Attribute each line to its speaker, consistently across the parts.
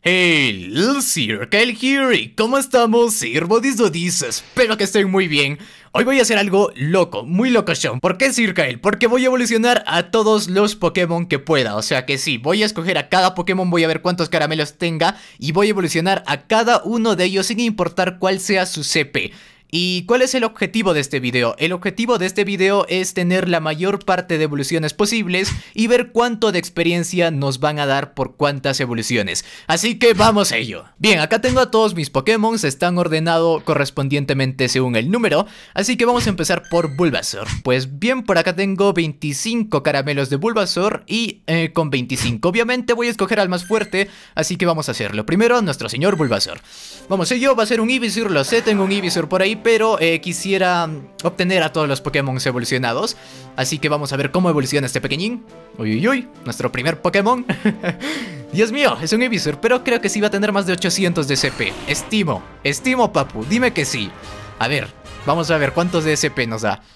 Speaker 1: Hey, Circle here, ¿cómo estamos? Sirvodis Dodis, espero que estén muy bien. Hoy voy a hacer algo loco, muy locochón. ¿Por qué Circle? Porque voy a evolucionar a todos los Pokémon que pueda. O sea que sí, voy a escoger a cada Pokémon, voy a ver cuántos caramelos tenga y voy a evolucionar a cada uno de ellos sin importar cuál sea su CP. ¿Y cuál es el objetivo de este video? El objetivo de este video es tener la mayor parte de evoluciones posibles y ver cuánto de experiencia nos van a dar por cuántas evoluciones. Así que vamos a ello. Bien, acá tengo a todos mis Pokémon, están ordenados correspondientemente según el número, así que vamos a empezar por Bulbasaur. Pues bien, por acá tengo 25 caramelos de Bulbasaur y con 25 obviamente voy a escoger al más fuerte, así que vamos a hacerlo. Primero, nuestro señor Bulbasaur. Vamos a ello, va a ser un Ivysaur, lo sé, tengo un Ivysaur por ahí, pero quisiera obtener a todos los Pokémon evolucionados. Así que vamos a ver cómo evoluciona este pequeñín. Uy, uy, uy, nuestro primer Pokémon. Dios mío, es un Ivysaur, pero creo que sí va a tener más de 800 de CP. Estimo papu, dime que sí. A ver, vamos a ver cuántos de CP nos da.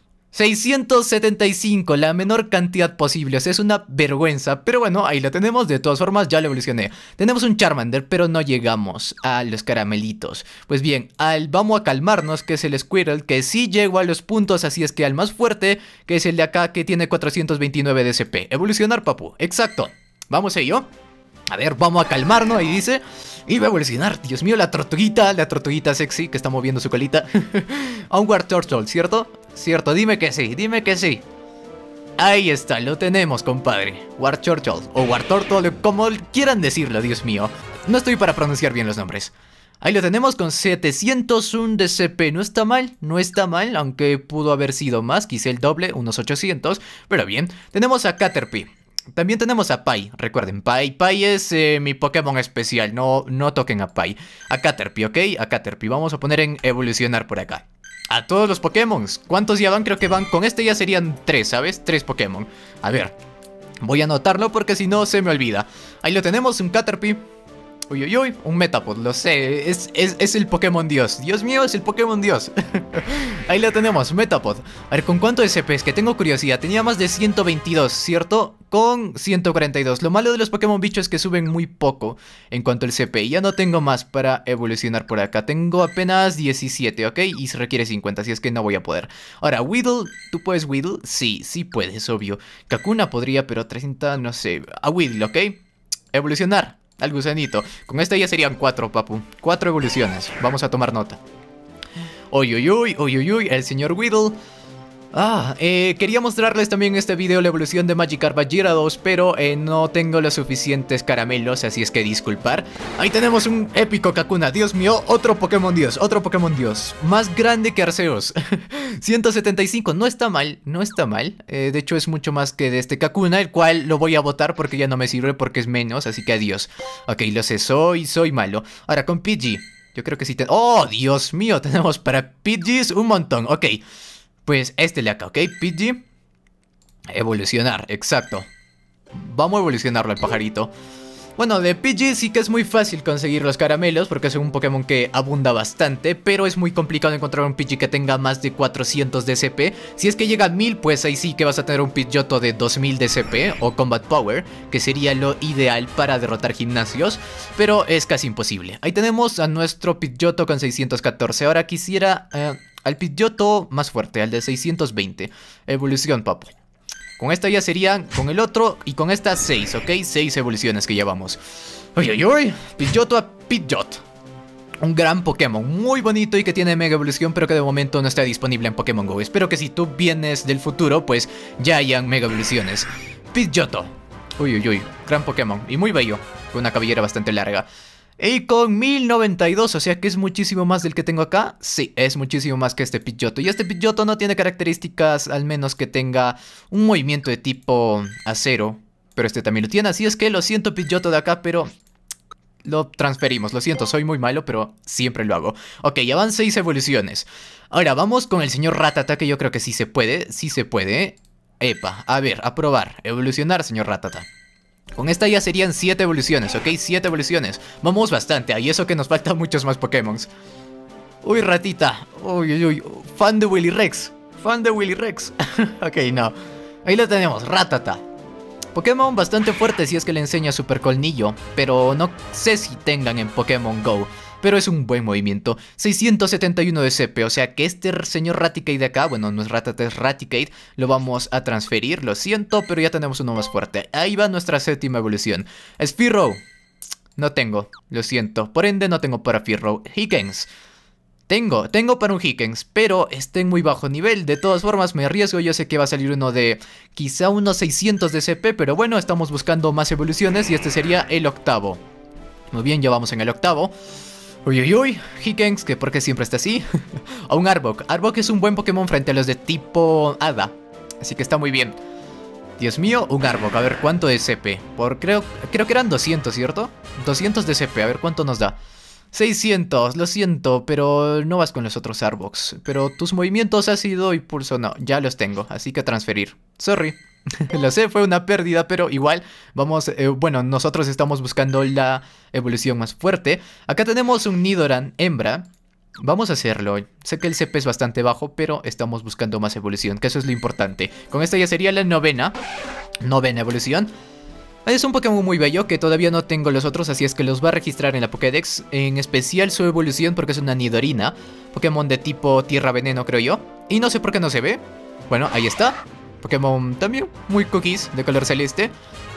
Speaker 1: 675, la menor cantidad posible, o sea, es una vergüenza. Pero bueno, ahí lo tenemos, de todas formas ya lo evolucioné. Tenemos un Charmander, pero no llegamos a los caramelitos. Pues bien, vamos a calmarnos, que es el Squirtle, que sí llegó a los puntos. Así es que al más fuerte, que es el de acá, que tiene 429 de CP. Evolucionar, papu, exacto. Vamos a ello. A ver, vamos a calmarnos, ahí dice. Y va a evolucionar, Dios mío, la tortuguita sexy que está moviendo su colita. A un Wartortle, ¿cierto? Cierto, dime que sí, dime que sí. Ahí está, lo tenemos, compadre. Wartortle o Wartortle, como quieran decirlo, Dios mío. No estoy para pronunciar bien los nombres. Ahí lo tenemos con 701 de CP, no está mal, aunque pudo haber sido más, quizá el doble, unos 800, pero bien. Tenemos a Caterpie. También tenemos a Pai, recuerden, Pai es mi Pokémon especial, no toquen a Pai. A Caterpie, ¿ok? A Caterpie, vamos a poner en evolucionar por acá. A todos los Pokémon, ¿cuántos ya van? Creo que van, con este ya serían 3, ¿sabes? 3 Pokémon. A ver, voy a anotarlo porque si no se me olvida. Ahí lo tenemos, un Caterpie. Uy, uy, uy, un Metapod, lo sé, es el Pokémon Dios. Dios mío, es el Pokémon Dios. Ahí lo tenemos, Metapod. A ver, ¿con cuánto de CP? Es que tengo curiosidad. Tenía más de 122, ¿cierto? Con 142. Lo malo de los Pokémon bichos es que suben muy poco en cuanto al CP. Ya no tengo más para evolucionar por acá. Tengo apenas 17, ¿ok? Y se requiere 50, así es que no voy a poder. Ahora, Weedle, ¿tú puedes Weedle? Sí, sí puedes, obvio. Kakuna podría, pero 30, no sé. A Weedle, ¿ok? Evolucionar. Al gusanito. Con esta ya serían 4, papu. 4 evoluciones. Vamos a tomar nota. Uy, uy, uy, uy, uy, uy, el señor Weedle. Quería mostrarles también en este video la evolución de Magikarp a Gyarados, pero no tengo los suficientes caramelos, así es que disculpar. Ahí tenemos un épico Kakuna, Dios mío, otro Pokémon Dios, más grande que Arceus. 175, no está mal, de hecho es mucho más que de este Kakuna, el cual lo voy a botar porque ya no me sirve porque es menos, así que adiós. Ok, lo sé, soy malo. Ahora con Pidgey, yo creo que sí ¡oh, Dios mío! Tenemos para Pidgeys un montón, ok. Pues este de acá, ¿ok? Pidgey. Evolucionar, exacto. Vamos a evolucionarlo al pajarito. Bueno, de Pidgey sí que es muy fácil conseguir los caramelos porque es un Pokémon que abunda bastante, pero es muy complicado encontrar un Pidgey que tenga más de 400 de CP. Si es que llega a 1000, pues ahí sí que vas a tener un Pidgeotto de 2000 de CP o Combat Power, que sería lo ideal para derrotar gimnasios, pero es casi imposible. Ahí tenemos a nuestro Pidgeotto con 614. Ahora quisiera al Pidgeotto más fuerte, al de 620. Evolución, papu. Con esta ya serían, con el otro y con esta 6, ¿ok? 6 evoluciones que llevamos. Uy, uy, uy, Pidgeotto a Pidgeot. Un gran Pokémon, muy bonito y que tiene mega evolución, pero que de momento no está disponible en Pokémon GO. Espero que si tú vienes del futuro, pues ya hayan mega evoluciones. Pidgeotto. Uy, uy, uy, gran Pokémon y muy bello, con una cabellera bastante larga. Y con 1092, o sea que es muchísimo más del que tengo acá. Sí, es muchísimo más que este Pidgeotto. Y este Pidgeotto no tiene características, al menos que tenga un movimiento de tipo acero. Pero este también lo tiene, así es que lo siento Pidgeotto de acá, pero lo transferimos. Lo siento, soy muy malo, pero siempre lo hago. Ok, ya van 6 evoluciones. Ahora vamos con el señor Rattata, que yo creo que sí se puede. Sí se puede. Epa, a ver, a probar. Evolucionar, señor Rattata. Con esta ya serían 7 evoluciones, ¿ok? 7 evoluciones. Vamos bastante, y eso que nos faltan muchos más Pokémon. Uy, ratita. Uy, uy, uy. Fan de Willy Rex. Ok, no. Ahí lo tenemos, Rattata. Pokémon bastante fuerte si es que le enseña Super Colmillo, pero no sé si tengan en Pokémon GO. Pero es un buen movimiento. 671 de CP, o sea que este señor Raticate de acá, bueno, no es Rattata, es Raticate, lo vamos a transferir, lo siento, pero ya tenemos uno más fuerte. Ahí va nuestra séptima evolución. Spearow, no tengo, lo siento, por ende no tengo para Fearow. Hikens, tengo para un Hikens, pero está en muy bajo nivel. De todas formas me arriesgo, yo sé que va a salir uno de quizá unos 600 de CP, pero bueno, estamos buscando más evoluciones y este sería el octavo. Muy bien, ya vamos en el octavo. Uy, uy, uy, Hikens, que porque siempre está así. A un Arbok. Arbok es un buen Pokémon frente a los de tipo Hada, así que está muy bien. Dios mío, un Arbok, a ver cuánto es CP. Creo que eran 200, ¿cierto? 200 de CP, a ver cuánto nos da. 600, lo siento, pero no vas con los otros Arboks. Pero tus movimientos ácido y pulso no, ya los tengo, así que transferir. Sorry. Lo sé, fue una pérdida, pero igual vamos, bueno, nosotros estamos buscando la evolución más fuerte. Acá tenemos un Nidoran hembra. Vamos a hacerlo. Sé que el CP es bastante bajo, pero estamos buscando más evolución, que eso es lo importante. Con esta ya sería la novena evolución. Es un Pokémon muy bello que todavía no tengo los otros, así es que los va a registrar en la Pokédex. En especial su evolución porque es una Nidorina, Pokémon de tipo tierra veneno creo yo. Y no sé por qué no se ve. Bueno, ahí está. Pokémon también muy cookies, de color celeste.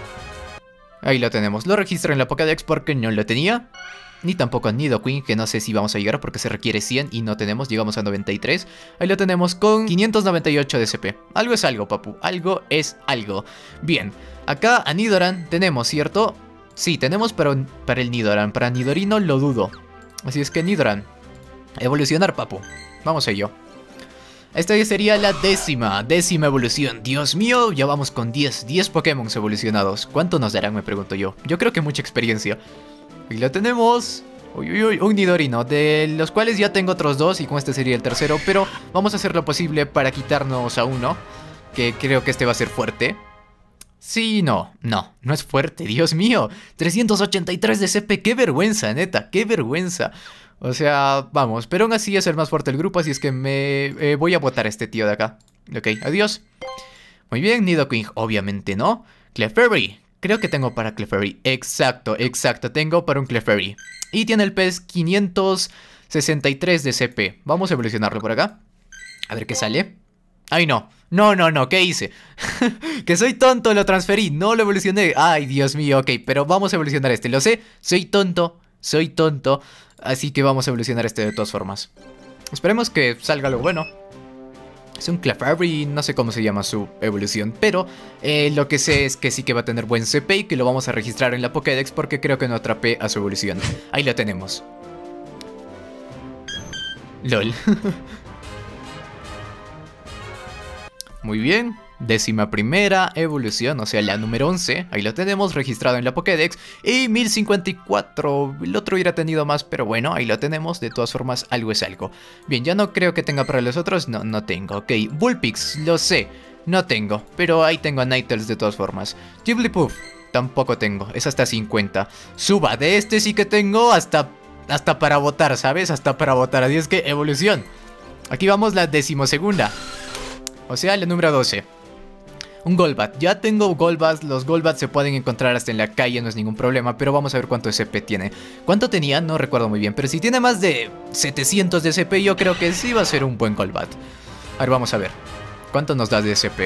Speaker 1: Ahí lo tenemos. Lo registro en la Pokédex porque no lo tenía. Ni tampoco a Nidoqueen, que no sé si vamos a llegar porque se requiere 100 y no tenemos. Llegamos a 93. Ahí lo tenemos con 598 de CP. Algo es algo, papu. Algo es algo. Bien. Acá a Nidoran tenemos, ¿cierto? Sí, tenemos para el Nidoran. Para Nidorino lo dudo. Así es que Nidoran. Evolucionar, papu. Vamos a ello. Esta ya sería la décima evolución. Dios mío, ya vamos con 10 Pokémon evolucionados. ¿Cuánto nos darán, me pregunto yo? Yo creo que mucha experiencia. Y lo tenemos. Uy, uy, uy, un Nidorino, de los cuales ya tengo otros dos y con este sería el tercero. Pero vamos a hacer lo posible para quitarnos a uno, que creo que este va a ser fuerte. Sí, no es fuerte, Dios mío. 383 de CP, qué vergüenza, neta, qué vergüenza. O sea, vamos, pero aún así es el más fuerte del grupo, así es que me voy a botar a este tío de acá. Ok, adiós. Muy bien, Nidoqueen, obviamente no. Clefairy, creo que tengo para Clefairy. Exacto, tengo para un Clefairy. Y tiene el pez 563 de CP. Vamos a evolucionarlo por acá. A ver qué sale. Ay, no, ¿qué hice? Que soy tonto, lo transferí, no lo evolucioné. Ay, Dios mío, ok, pero vamos a evolucionar este. Lo sé, soy tonto. Así que vamos a evolucionar este de todas formas. Esperemos que salga algo bueno. Es un Clefairy, no sé cómo se llama su evolución, pero lo que sé es que sí que va a tener buen CP y que lo vamos a registrar en la Pokédex porque creo que no atrapé a su evolución. Ahí lo tenemos. LOL. Muy bien. 11ª evolución, o sea la número 11. Ahí lo tenemos registrado en la Pokédex. Y 1054, el otro hubiera tenido más, pero bueno, ahí lo tenemos. De todas formas, algo es algo. Bien, ya no creo que tenga para los otros. No tengo, ok. Vulpix, lo sé, no tengo, pero ahí tengo a Ninetales de todas formas. Jigglypuff, tampoco tengo, es hasta 50. Suba, de este sí que tengo hasta para votar, ¿sabes? Hasta para votar, así es que evolución. Aquí vamos la 12ª, o sea la número 12. Un Golbat, ya tengo Golbats, los Golbats se pueden encontrar hasta en la calle, no es ningún problema, pero vamos a ver cuánto SP tiene. ¿Cuánto tenía? No recuerdo muy bien, pero si tiene más de 700 de SP yo creo que sí va a ser un buen Golbat. A ver, vamos a ver, ¿cuánto nos da de SP?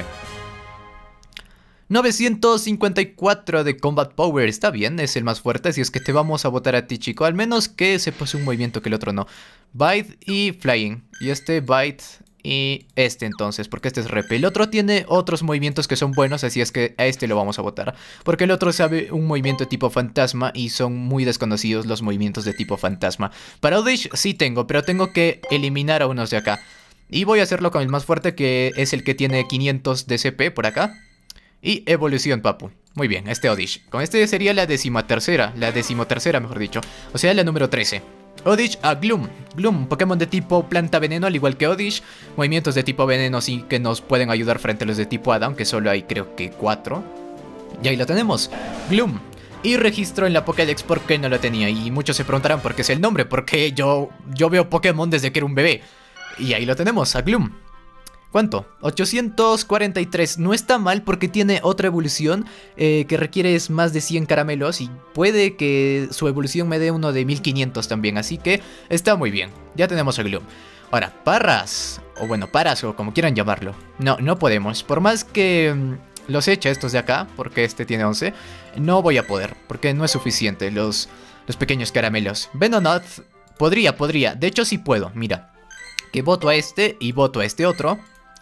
Speaker 1: 954 de Combat Power, está bien, es el más fuerte, así es que te vamos a botar a ti, chico, al menos que sepas un movimiento que el otro no. Bite y Flying, y este Bite... y este entonces, porque este es Rep. El otro tiene otros movimientos que son buenos, así es que a este lo vamos a botar. Porque el otro sabe un movimiento tipo fantasma y son muy desconocidos los movimientos de tipo fantasma. Para Oddish sí tengo, pero tengo que eliminar a unos de acá. Y voy a hacerlo con el más fuerte, que es el que tiene 500 de CP por acá. Y evolución, papu. Muy bien, este Oddish. Con este sería la 13ª, mejor dicho. O sea, la número 13. Oddish a Gloom. Gloom, Pokémon de tipo planta veneno, al igual que Oddish. Movimientos de tipo veneno sí que nos pueden ayudar frente a los de tipo Hada, aunque solo hay creo que 4. Y ahí lo tenemos, Gloom. Y registro en la Pokédex porque no lo tenía. Y muchos se preguntarán por qué es el nombre, porque yo veo Pokémon desde que era un bebé. Y ahí lo tenemos, a Gloom. ¿Cuánto? 843. No está mal porque tiene otra evolución que requiere más de 100 caramelos. Y puede que su evolución me dé uno de 1500 también. Así que está muy bien. Ya tenemos a Gloom. Ahora, Parras. O bueno, Paras o como quieran llamarlo. No, no podemos. Por más que los eche estos de acá, porque este tiene 11, no voy a poder. Porque no es suficiente los pequeños caramelos. Venonat podría. De hecho sí puedo, mira. Que voto a este y voto a este otro.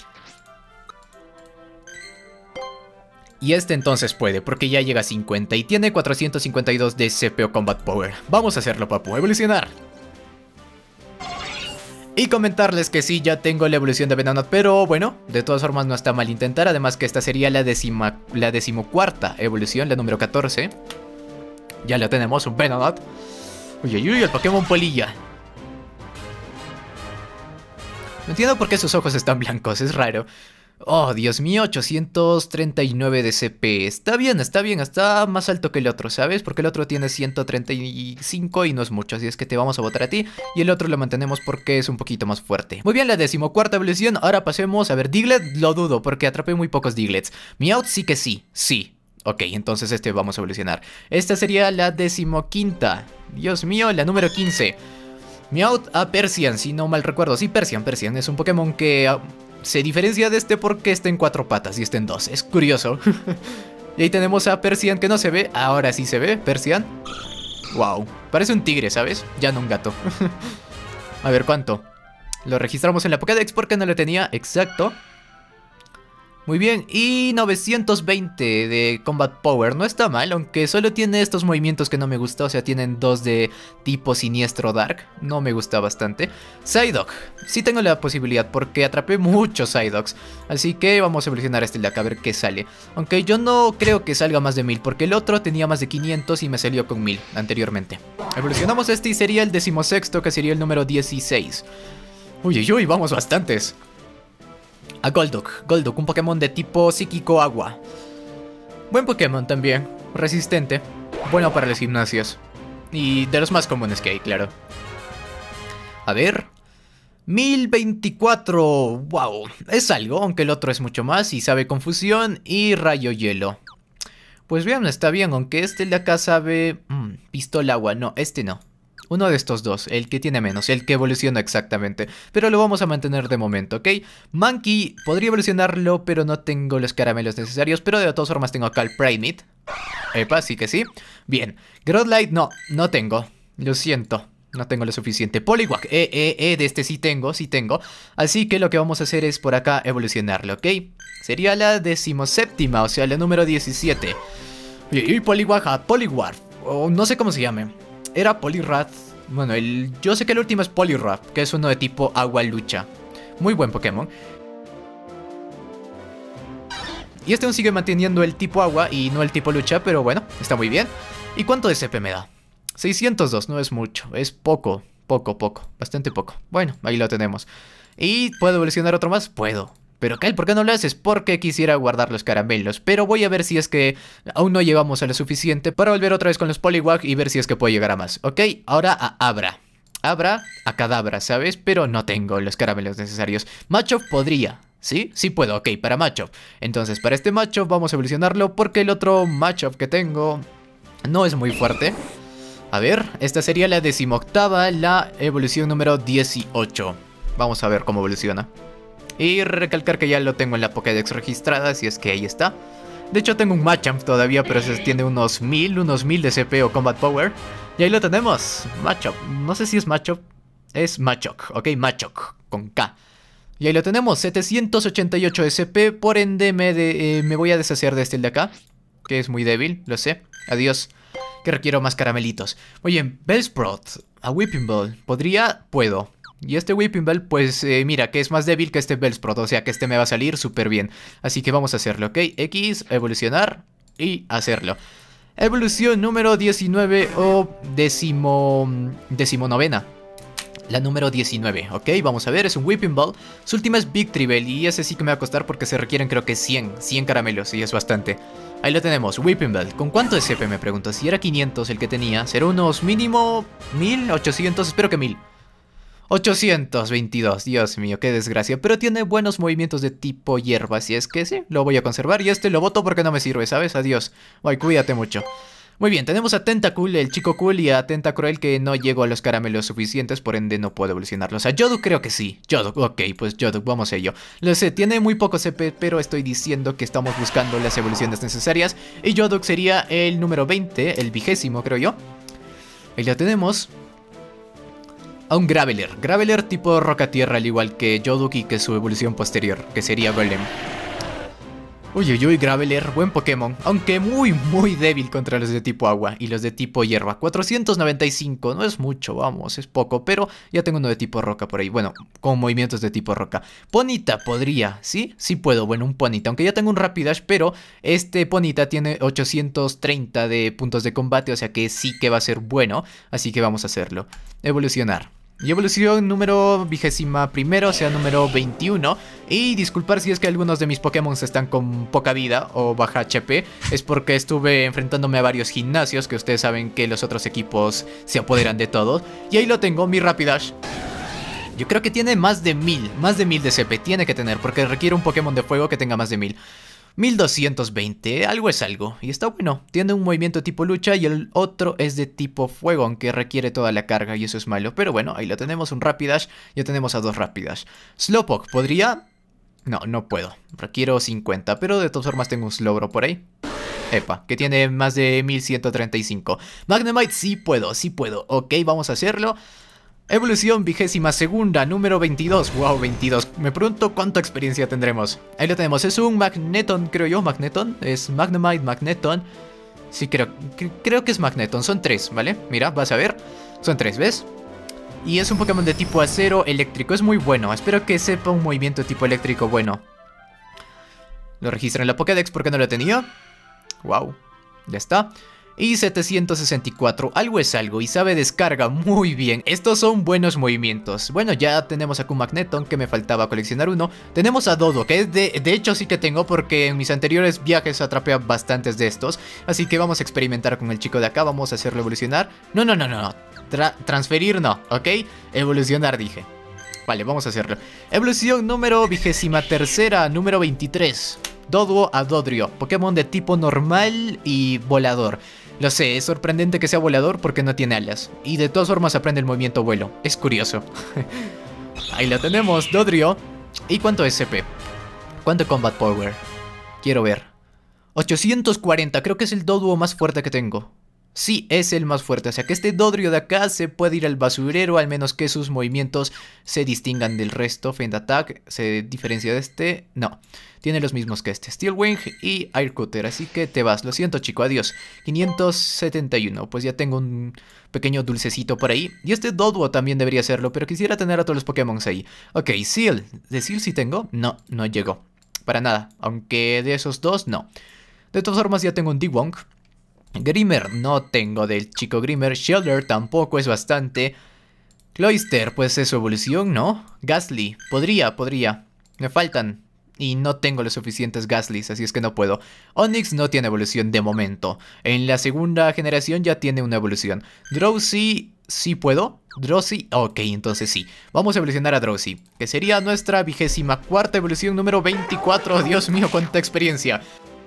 Speaker 1: Y este entonces puede, porque ya llega a 50 y tiene 452 de CP o Combat Power. Vamos a hacerlo, papu, evolucionar. Y comentarles que sí, ya tengo la evolución de Venonat, pero bueno, de todas formas no está mal intentar. Además que esta sería la decimocuarta evolución, la número 14. Ya la tenemos, un Venonat. Uy, uy, uy, el Pokémon Polilla. No entiendo por qué sus ojos están blancos, es raro. Oh, Dios mío, 839 de CP. Está bien, está más alto que el otro, ¿sabes? Porque el otro tiene 135 y no es mucho, así es que te vamos a botar a ti. Y el otro lo mantenemos porque es un poquito más fuerte. Muy bien, la decimocuarta evolución. Ahora pasemos a ver, Diglett lo dudo porque atrapé muy pocos Diglets. Meowth sí que sí. Ok, entonces este vamos a evolucionar. Esta sería la decimoquinta. Dios mío, la número 15. Meowth a Persian, si no mal recuerdo. Sí, Persian es un Pokémon que se diferencia de este porque está en 4 patas y está en 2. Es curioso. Y ahí tenemos a Persian que no se ve. Ahora sí se ve, Persian. Wow, parece un tigre, ¿sabes? Ya no un gato. A ver, ¿cuánto? Lo registramos en la Pokédex porque no lo tenía. Exacto. Muy bien, y 920 de Combat Power, no está mal, aunque solo tiene estos movimientos que no me gusta, o sea, tienen 2 de tipo siniestro Dark, no me gusta bastante. Psyduck, sí tengo la posibilidad porque atrapé muchos Psyducks, así que vamos a evolucionar este de acá a ver qué sale. Aunque yo no creo que salga más de 1000, porque el otro tenía más de 500 y me salió con 1000 anteriormente. Evolucionamos este y sería el 16º, que sería el número 16. Uy, uy, uy, vamos bastantes. A Golduck, un Pokémon de tipo psíquico agua. Buen Pokémon también, resistente, bueno para los gimnasios. Y de los más comunes que hay, claro. A ver, 1024, wow, es algo, aunque el otro es mucho más y sabe confusión y rayo hielo. Pues bien, está bien, aunque este de acá sabe pistola agua, no, este no. Uno de estos dos, el que tiene menos, el que evoluciona exactamente. Pero lo vamos a mantener de momento, ¿ok? Monkey, podría evolucionarlo, pero no tengo los caramelos necesarios. Pero de todas formas tengo acá el Primeape. Epa, sí que sí. Bien, Growlithe, no tengo. Lo siento, no tengo lo suficiente. Poliwag, de este sí tengo. Así que lo que vamos a hacer es por acá evolucionarlo, ¿ok? Sería la 17ª, o sea, la número 17. Y Poliwag, o no sé cómo se llame. Era Poliwrath. Bueno, yo sé que el último es Poliwrath, que es uno de tipo agua lucha. Muy buen Pokémon. Y este aún sigue manteniendo el tipo agua y no el tipo lucha, pero bueno, está muy bien. ¿Y cuánto de CP me da? 602, no es mucho, es poco, bastante poco. Bueno, ahí lo tenemos. ¿Y puedo evolucionar otro más? Puedo. Pero Kyle, ¿por qué no lo haces? Porque quisiera guardar los caramelos. Pero voy a ver si es que aún no llegamos a lo suficiente para volver otra vez con los Poliwag y ver si es que puedo llegar a más. Ok, ahora a Abra. Abra a Kadabra, ¿sabes? Pero no tengo los caramelos necesarios. Machop podría. ¿Sí? Sí puedo, ok, para Machop. Entonces, para este Machop vamos a evolucionarlo porque el otro Machop que tengo no es muy fuerte. A ver, esta sería la 18ª, la evolución número 18. Vamos a ver cómo evoluciona. Y recalcar que ya lo tengo en la Pokédex registrada, así es que ahí está. De hecho tengo un Machamp todavía, pero ese tiene unos 1000 de CP o Combat Power. Y ahí lo tenemos, Machop. No sé si es Machop, es Machoke, ok, Machoke, con K. Y ahí lo tenemos, 788 de CP, por ende me voy a deshacer de este de acá, que es muy débil, lo sé. Adiós, que requiero más caramelitos. Oye, Bellsprout, a Whipping Ball, puedo. Y este Whipping Bell, pues mira, que es más débil que este Bellsprout, o sea que este me va a salir súper bien. Así que vamos a hacerlo, ¿ok? X, evolucionar y hacerlo. Evolución número 19 o decimonovena. La número 19, ¿ok? Vamos a ver, es un Whipping Ball. Su última es Victory Bell y ese sí que me va a costar porque se requieren creo que 100 caramelos y es bastante. Ahí lo tenemos, Whipping Bell. ¿Con cuánto de CP me pregunto? Si era 500 el que tenía, ¿será unos mínimo 1800? Espero que 1000. 822, Dios mío, qué desgracia. Pero tiene buenos movimientos de tipo hierba, así es que sí, lo voy a conservar. Y este lo boto porque no me sirve, ¿sabes? Adiós. Ay, cuídate mucho. Muy bien, tenemos a Tentacool, el chico cool, y a Tentacruel, que no llego a los caramelos suficientes, por ende no puedo evolucionarlos. A Yoduck creo que sí. Yoduck, ok, pues Yoduck, vamos a ello. Lo sé, tiene muy poco CP, pero estoy diciendo que estamos buscando las evoluciones necesarias. Y Yoduck sería el número 20, el 20º, creo yo. Ahí lo tenemos. A un Graveler. Graveler tipo roca-tierra, al igual que Yoduck y que su evolución posterior, que sería Golem. Uy, uy, uy, Graveler, buen Pokémon, aunque muy débil contra los de tipo agua y los de tipo hierba. 495, no es mucho, vamos, es poco, pero ya tengo uno de tipo roca por ahí, bueno, con movimientos de tipo roca. Ponyta podría, ¿sí? Sí puedo, bueno, un Ponyta, aunque ya tengo un Rapidash, pero este Ponyta tiene 830 de puntos de combate, o sea que sí que va a ser bueno, así que vamos a hacerlo. Evolucionar. Y evolución número 21, o sea número 21. Y disculpar si es que algunos de mis Pokémon están con poca vida o baja HP. Es porque estuve enfrentándome a varios gimnasios, que ustedes saben que los otros equipos se apoderan de todos. Y ahí lo tengo, mi Rapidash. Yo creo que tiene más de 1000 de CP, tiene que tener, porque requiere un Pokémon de fuego que tenga más de 1000. 1220, algo es algo, y está bueno, tiene un movimiento tipo lucha y el otro es de tipo fuego, aunque requiere toda la carga y eso es malo, pero bueno, ahí lo tenemos, un Rapidash, ya tenemos a dos Rapidash. Slowpoke, ¿podría? No, no puedo, requiero 50, pero de todas formas tengo un Slowbro por ahí. Epa, que tiene más de 1135. Magnemite, sí puedo, ok, vamos a hacerlo. Evolución 22ª, número 22. Wow, 22. Me pregunto cuánta experiencia tendremos. Ahí lo tenemos. Es un Magneton, creo yo. Magneton. Es Magnemite, Magneton. Sí, creo que es Magneton. Son 3, ¿vale? Mira, vas a ver. Son 3, ¿ves? Y es un Pokémon de tipo acero eléctrico. Es muy bueno. Espero que sepa un movimiento de tipo eléctrico bueno. Lo registro en la Pokédex porque no lo tenía. Wow. Ya está. Y 764, algo es algo y sabe descarga muy bien. Estos son buenos movimientos. Bueno, ya tenemos a Magneton, que me faltaba coleccionar uno. Tenemos a Dodo, que es de hecho sí que tengo, porque en mis anteriores viajes atrapé a bastantes de estos. Así que vamos a experimentar con el chico de acá, vamos a hacerlo evolucionar. No. Transferir no, ¿ok? Evolucionar dije. Vale, vamos a hacerlo. Evolución número 23ª, número 23. Doduo a Dodrio, Pokémon de tipo normal y volador. Lo sé, es sorprendente que sea volador porque no tiene alas. Y de todas formas aprende el movimiento vuelo. Es curioso. Ahí la tenemos, Dodrio. ¿Y cuánto es CP? ¿Cuánto Combat Power? Quiero ver. 840, creo que es el Doduo más fuerte que tengo. Sí, es el más fuerte, o sea que este Dodrio de acá se puede ir al basurero, al menos que sus movimientos se distingan del resto. Feint Attack, ¿se diferencia de este? No, tiene los mismos que este, Steel Wing y Air Cutter, así que te vas, lo siento chico, adiós. 571, pues ya tengo un pequeño dulcecito por ahí. Y este Doduo también debería serlo, pero quisiera tener a todos los Pokémon ahí. Ok, Seal, ¿de Seal sí tengo? No, no llegó, para nada, aunque de esos dos no. De todas formas ya tengo un Dewong. Grimer no tengo del chico Grimer. Shelder tampoco, es bastante. Cloyster, pues es su evolución, ¿no? Gastly, podría. Me faltan. Y no tengo los suficientes Gastlys, así es que no puedo. Onix no tiene evolución de momento. En la segunda generación ya tiene una evolución. Drowsy, ¿sí puedo? Drowsy, ok, entonces sí. Vamos a evolucionar a Drowsy, que sería nuestra 24ª evolución, número 24. Dios mío, cuánta experiencia.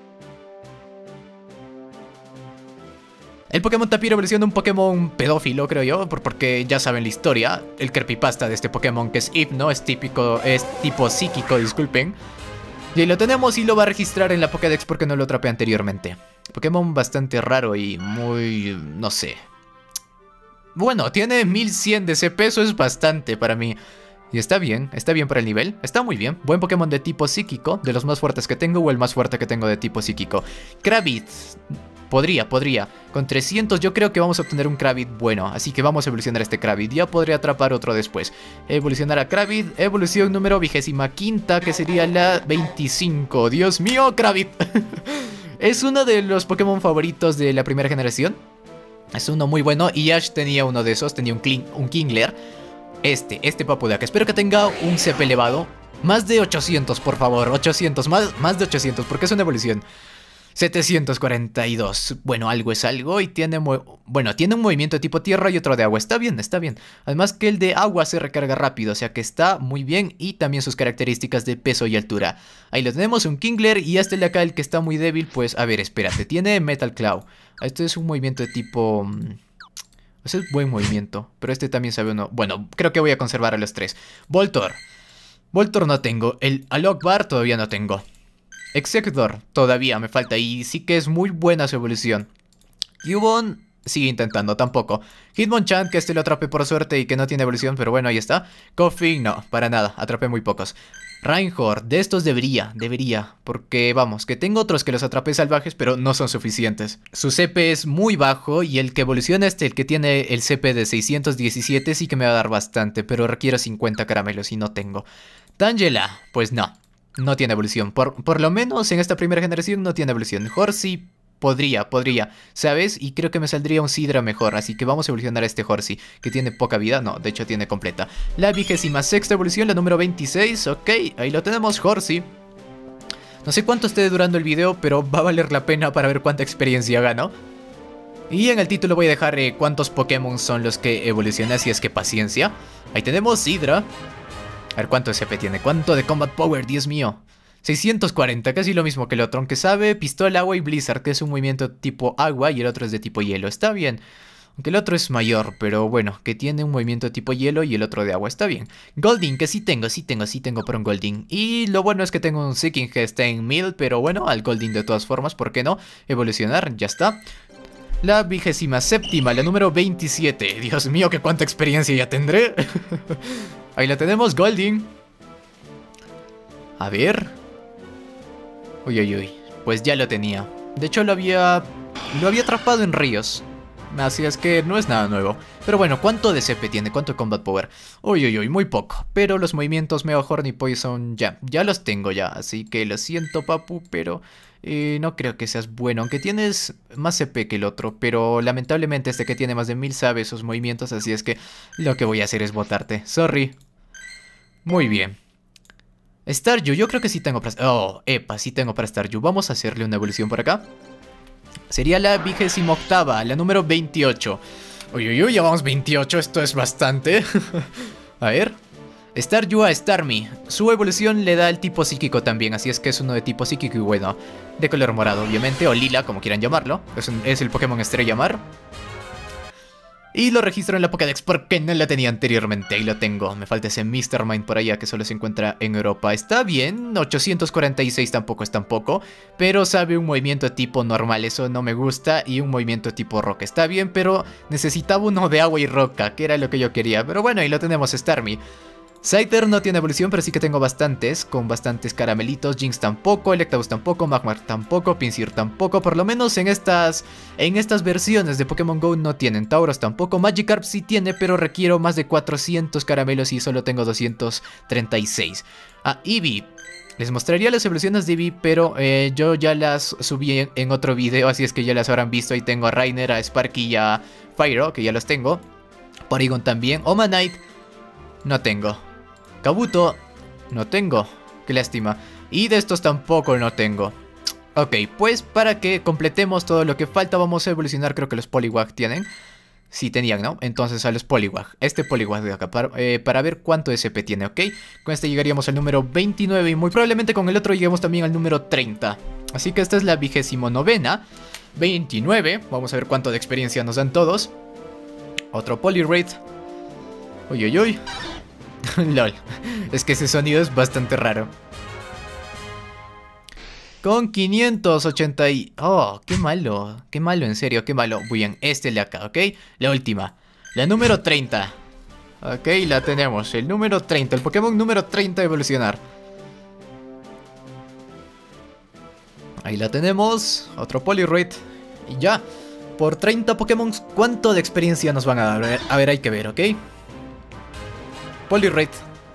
Speaker 1: El Pokémon Tapir evoluciona un Pokémon pedófilo, creo yo, porque ya saben la historia. El creepypasta de este Pokémon, que es Hypno, es tipo psíquico, disculpen. Y ahí lo tenemos y lo va a registrar en la Pokédex porque no lo atrapé anteriormente. Pokémon bastante raro y muy... no sé. Bueno, tiene 1100 de CP, eso es bastante para mí. Y está bien para el nivel, está muy bien. Buen Pokémon de tipo psíquico, de los más fuertes que tengo o el más fuerte que tengo de tipo psíquico. Krabitz... Podría. Con 300 yo creo que vamos a obtener un Krabit bueno. Así que vamos a evolucionar este Krabit. Ya podré atrapar otro después. Evolucionar a Krabit. Evolución número 25ª, que sería la 25. Dios mío, Krabit. Es uno de los Pokémon favoritos de la primera generación. Es uno muy bueno. Y Ash tenía uno de esos. Tenía un Kingler. Este Papu de acá. Espero que tenga un CP elevado. Más de 800, por favor. 800. Más de 800, porque es una evolución. 742. Bueno, algo es algo y tiene tiene un movimiento de tipo tierra y otro de agua. Está bien, está bien. Además que el de agua se recarga rápido, o sea que está muy bien. Y también sus características de peso y altura. Ahí lo tenemos, un Kingler. Y este de acá, el que está muy débil, pues a ver, espérate. Tiene Metal Claw. Este es un movimiento de tipo... Ese es buen movimiento, pero este también sabe uno. Bueno, creo que voy a conservar a los tres. Voltor. Voltor no tengo. El Alokbar todavía no tengo. Executor todavía me falta y sí que es muy buena su evolución. Cubone sigue intentando, tampoco. Hitmonchan, que este lo atrapé por suerte y que no tiene evolución, pero bueno, ahí está. Koffing, no, para nada, atrapé muy pocos. Reinhardt, de estos debería, porque vamos, que tengo otros que los atrapé salvajes, pero no son suficientes. Su CP es muy bajo y el que evoluciona el que tiene el CP de 617 sí que me va a dar bastante, pero requiero 50 caramelos y no tengo. Tangela, pues no tiene evolución, por lo menos en esta primera generación no tiene evolución. Horsey podría, ¿sabes? Y creo que me saldría un Sidra mejor, así que vamos a evolucionar a este Horsey, que tiene poca vida, no, de hecho tiene completa. La 26ª evolución, la número 26, ok, ahí lo tenemos, Horsey. No sé cuánto esté durando el video, pero va a valer la pena para ver cuánta experiencia gano. Y en el título voy a dejar cuántos Pokémon son los que evolucionan, así es que paciencia. Ahí tenemos Sidra. A ver cuánto SP tiene, cuánto de Combat Power, Dios mío. 640, casi lo mismo que el otro, aunque sabe Pistola, Agua y Blizzard, que es un movimiento tipo agua y el otro es de tipo hielo, está bien. Aunque el otro es mayor, pero bueno, que tiene un movimiento tipo hielo y el otro de agua, está bien. Golding, que sí tengo por un Golding. Y lo bueno es que tengo un Seeking que está en 1000, pero bueno, al Golding de todas formas, ¿por qué no? Evolucionar, ya está. La 27ª, la número 27. Dios mío, que cuánta experiencia ya tendré. Ahí la tenemos, Golding. A ver... Uy, pues ya lo tenía. De hecho lo había atrapado en ríos. Así es que no es nada nuevo. Pero bueno, ¿cuánto de CP tiene? ¿Cuánto de Combat Power? Uy, muy poco. Pero los movimientos Mega Horn y Poison ya los tengo ya. Así que lo siento, papu, pero no creo que seas bueno. Aunque tienes más CP que el otro. Pero lamentablemente este que tiene más de 1000 sabe sus movimientos. Así es que lo que voy a hacer es botarte. Sorry. Muy bien. Staryu, yo creo que sí tengo para... Oh, epa, sí tengo para Staryu. Vamos a hacerle una evolución por acá. Sería la 28ª, la número 28. Uy, ya vamos 28, esto es bastante. A ver. Staryu a Starmie. Su evolución le da el tipo psíquico también, así es que es uno de tipo psíquico y bueno. De color morado, obviamente, o lila, como quieran llamarlo. Es el Pokémon Estrella Mar. Y lo registro en la Pokédex porque no la tenía anteriormente. Ahí lo tengo. Me falta ese Mr. Mime por allá que solo se encuentra en Europa. Está bien. 846 tampoco es tampoco. Pero sabe un movimiento tipo normal. Eso no me gusta. Y un movimiento tipo roca. Está bien, pero necesitaba uno de agua y roca, que era lo que yo quería. Pero bueno, ahí lo tenemos, Starmie. Scyther no tiene evolución, pero sí que tengo bastantes, con bastantes caramelitos. Jinx tampoco, Electabuzz tampoco, Magmar tampoco, Pinsir tampoco, por lo menos en estas versiones de Pokémon GO no tienen. Tauros tampoco, Magikarp sí tiene, pero requiero más de 400 caramelos y solo tengo 236. Eevee. Les mostraría las evoluciones de Eevee, pero yo ya las subí en otro video, así es que ya las habrán visto. Ahí tengo a Rainer, a Sparky y a Pyro, que ya los tengo. Porygon también, Omanite no tengo. Kabuto, no tengo. Qué lástima. Y de estos tampoco no tengo. Ok, pues para que completemos todo lo que falta vamos a evolucionar. Creo que los Poliwag tienen. Sí, tenían, ¿no? Entonces a los Poliwag. Este Poliwag de acá para ver cuánto SP tiene, ¿ok? Con este llegaríamos al número 29 y muy probablemente con el otro lleguemos también al número 30. Así que esta es la 29ª. 29. Vamos a ver cuánto de experiencia nos dan todos. Otro Poliwraith. Uy. LOL. Es que ese sonido es bastante raro. Con 580 y... Oh, qué malo, en serio, qué malo. Muy bien, este de acá, ¿ok? La última, la número 30. Ok, la tenemos, el número 30, el Pokémon número 30 de evolucionar. Ahí la tenemos, otro Poliwraith. Y ya, por 30 Pokémon, ¿cuánto de experiencia nos van a dar? A ver, hay que ver, ¿ok? Poliwraith.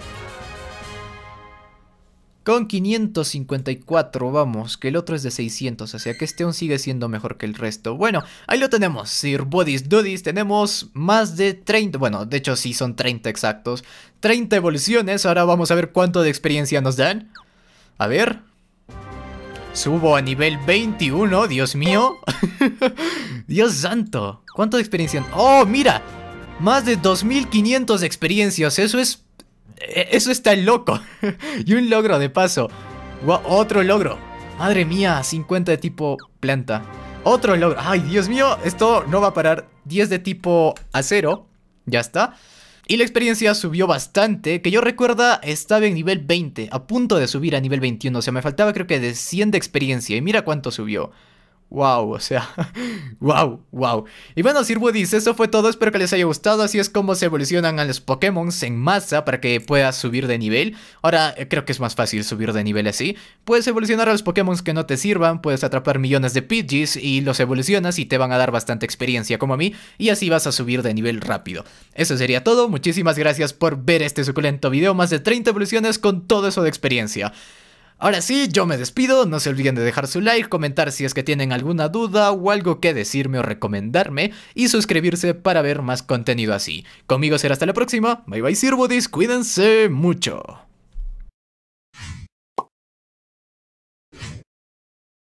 Speaker 1: Con 554, vamos, que el otro es de 600, o sea que este aún sigue siendo mejor que el resto. Bueno, ahí lo tenemos, Sir Bodis Dudis, tenemos más de 30, bueno, de hecho sí son 30 exactos. 30 evoluciones, ahora vamos a ver cuánto de experiencia nos dan. A ver. Subo a nivel 21, Dios mío. Dios santo. ¿Cuánto de experiencia? ¡Oh, mira! Más de 2500 experiencias. Eso está loco. Y un logro de paso. Wow, otro logro. Madre mía, 50 de tipo planta. Otro logro. Ay, Dios mío, esto no va a parar. 10 de tipo acero. Ya está. Y la experiencia subió bastante. Que yo recuerda, estaba en nivel 20. A punto de subir a nivel 21. O sea, me faltaba creo que de 100 de experiencia. Y mira cuánto subió. Wow, o sea, wow. Y bueno, Sirbudis, eso fue todo, espero que les haya gustado. Así es como se evolucionan a los Pokémon en masa para que puedas subir de nivel. Ahora, creo que es más fácil subir de nivel así. Puedes evolucionar a los Pokémon que no te sirvan, puedes atrapar millones de Pidgeys y los evolucionas y te van a dar bastante experiencia como a mí. Y así vas a subir de nivel rápido. Eso sería todo, muchísimas gracias por ver este suculento video, más de 30 evoluciones con todo eso de experiencia. Ahora sí, yo me despido, no se olviden de dejar su like, comentar si es que tienen alguna duda o algo que decirme o recomendarme y suscribirse para ver más contenido así. Conmigo será hasta la próxima, bye bye Sirbudis, cuídense mucho.